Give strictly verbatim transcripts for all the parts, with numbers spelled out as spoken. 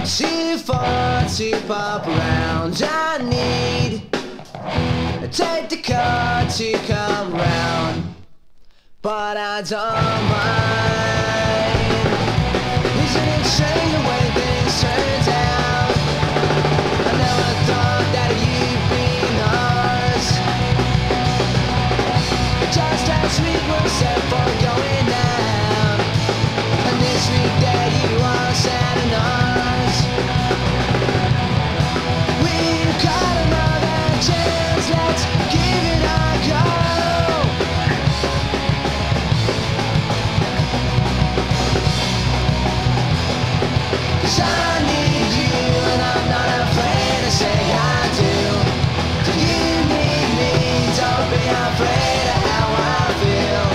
Too far to pop around. I need to take the car to come round, but I don't mind. Isn't it strange the way things turn out? I never thought that you'd be ours. Just last week we're set for going down, and this week that you are setting us. We've got another chance, let's give it a go. 'Cause I need you and I'm not afraid to say I do. Do you need me? Don't be afraid of how I feel.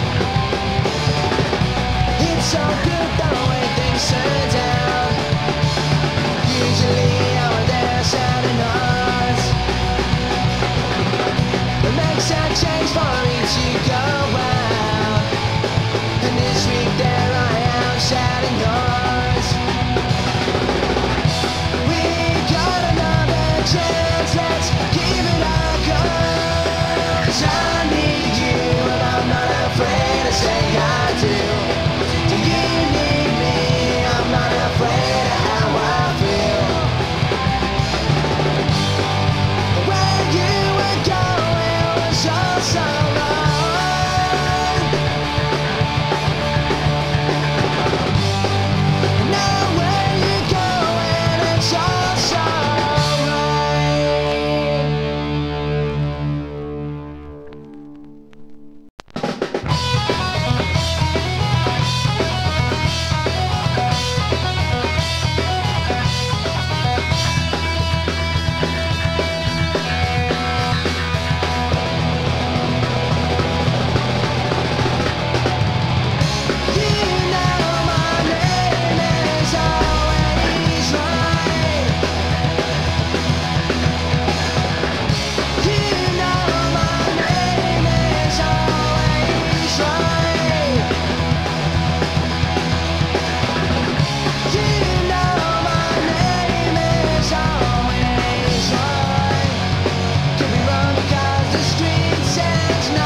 It's so good the way things turn out. Usually I'm there setting us. It makes a change for each you go out, and this week there I am setting us. We got another chance, let's give it a go. 'Cause I need you and I'm not afraid to say I do. Do you need me? I'm not afraid of how I feel. Where you were going was all so wrong. Now where you're going, it's all so right. You know my name is always right. You know my name is always right. You know my name is always right. Could be wrong because the street says no.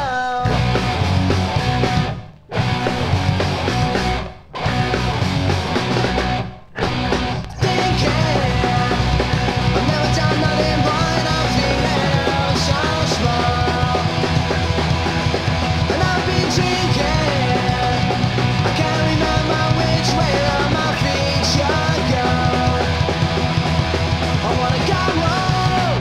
I've never done nothing but I'm feeling so small, and I've been drinking. I can't remember which way of my feet should go. I wanna go home.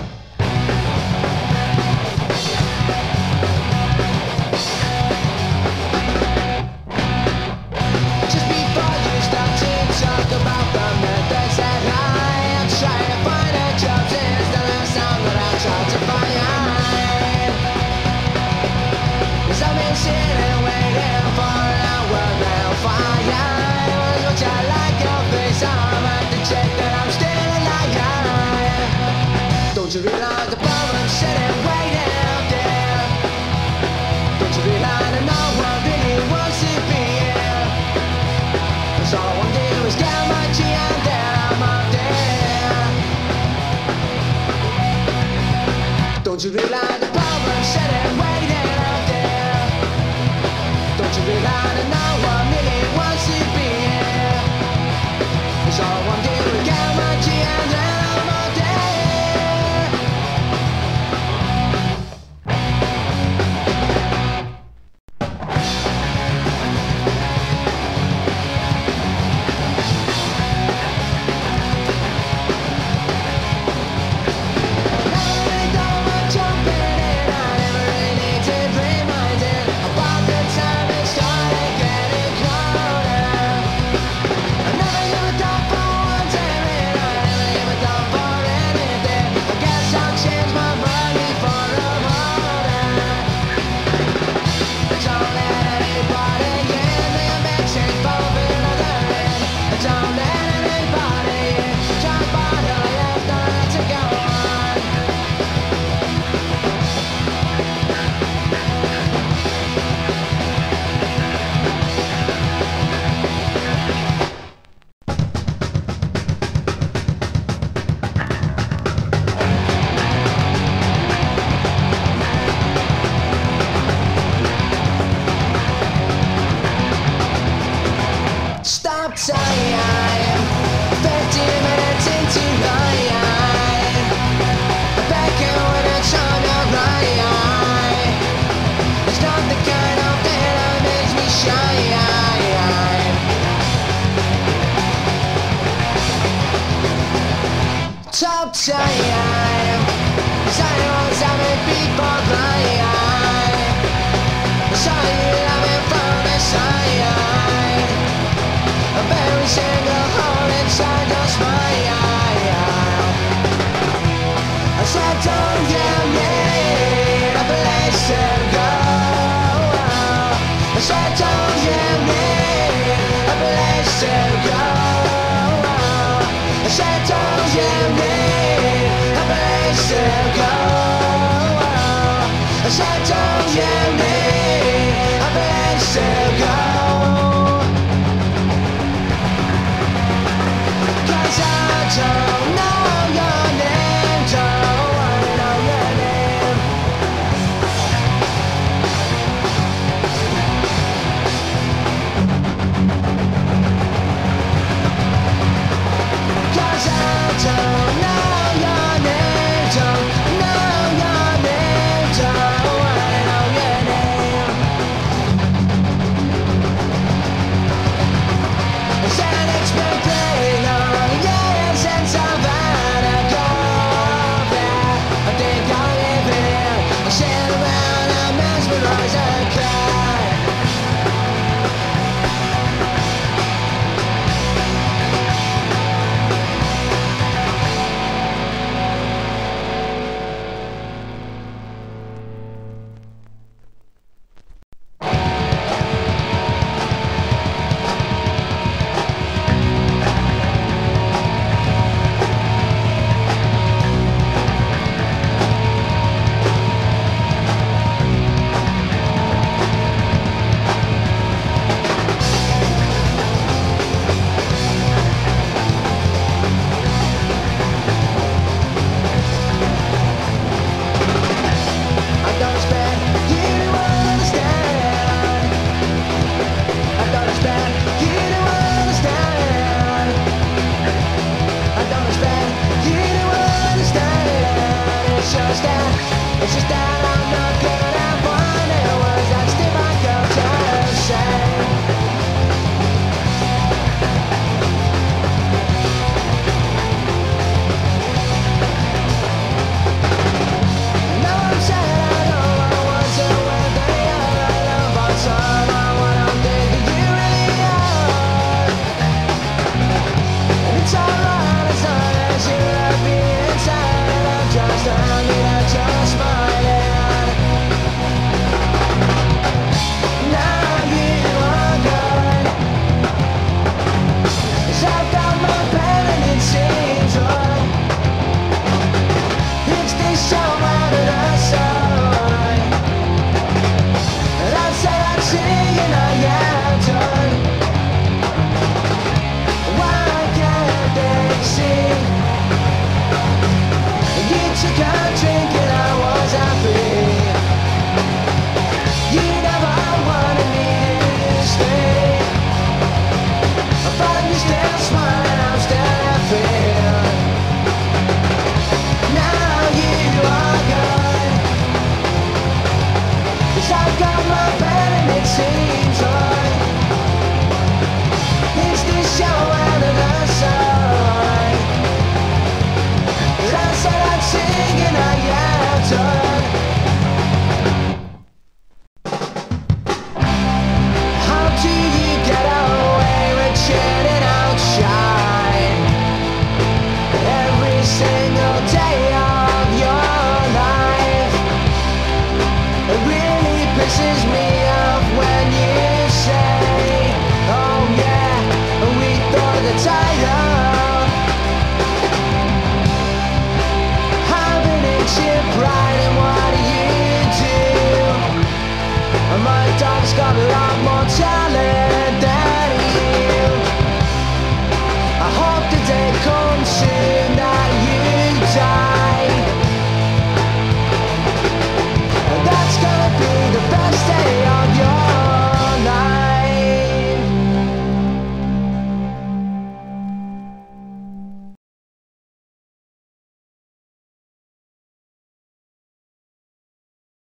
Just before you start to talk about the methods that I am trying to find a job since the last time that I tried to find. 'Cause I've been sitting waiting for an hour now. Fire looks I like your face. I'm at the check that I'm still alive. Don't you realize the problem sitting waiting out there? Don't you realize that no one really wants to be here? 'Cause all I want to do is get my G and then I'm up there. Don't you realize the problem sitting waiting out there? Don't you realize that no one really wants to be here? 'Cause all I want to do is get my G and then I'm up there. Now we don't want jumping saying